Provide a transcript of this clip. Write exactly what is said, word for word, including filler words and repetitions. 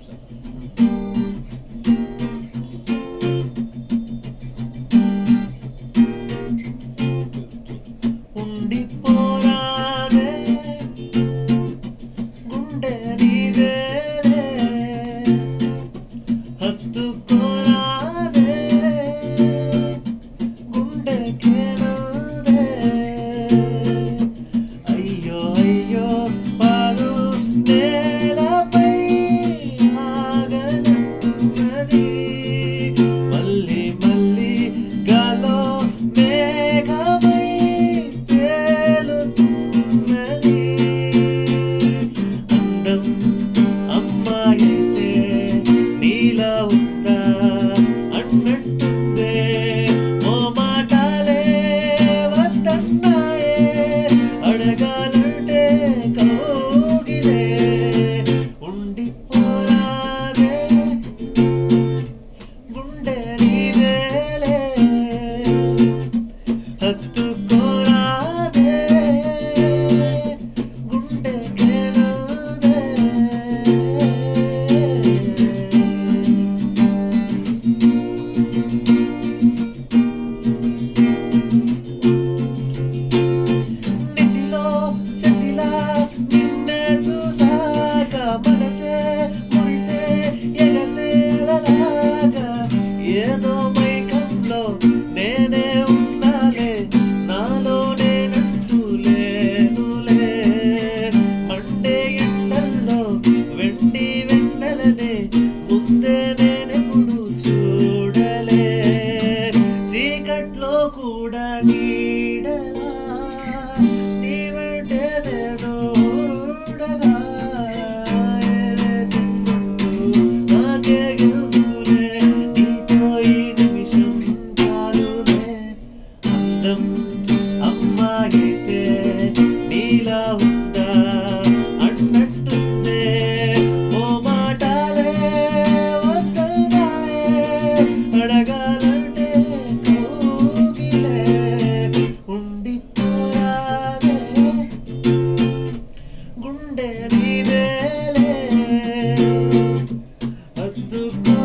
ఉండిపోరాదే గుండె నీదేలే హత్తుకోరాదే గుండెకే నాదే అయ్యో అయ్యో పాదు నేలపై ఆగనున్నది మళ్ళీ మళ్ళీ గాలో మేఘమై తేలుతున్నది అందం అమ్మాయైతే నీలా ఉందా అన్నట్టుందే ఓ మాటలే వద్దన్నాయే అడగాలంటే కౌగిలే ఉండిపోరాదే గుండె నీదేలే హత్తుకోరాదే గుండెకే నాదే నిసిలో శశిలా నిన్నే చూసాక మనసే మురిసే ఎగసే అలలాగా ఏదో మైకంలో నేనే ఉన్నాలే నాలో నేనంటూ లేనులే మండే ఎండల్లో వెండి వెన్నెలనే ముందే నేనెప్పుడు చూడలే చీకట్లో కూడా నీడలా నీ వెంటే నేను ఉండగా నాకే గెలుతులే నీతో ఈ నిమిషం చాలులే అందం అమ్మాయైతే నీలా ఉందా అన్నట్టుందే ఓ మాటలే వద్దన్నాయే అడగాలంటే కౌగిలే ఉండిపోరాదే గుండె నీదేలే హత్తుకో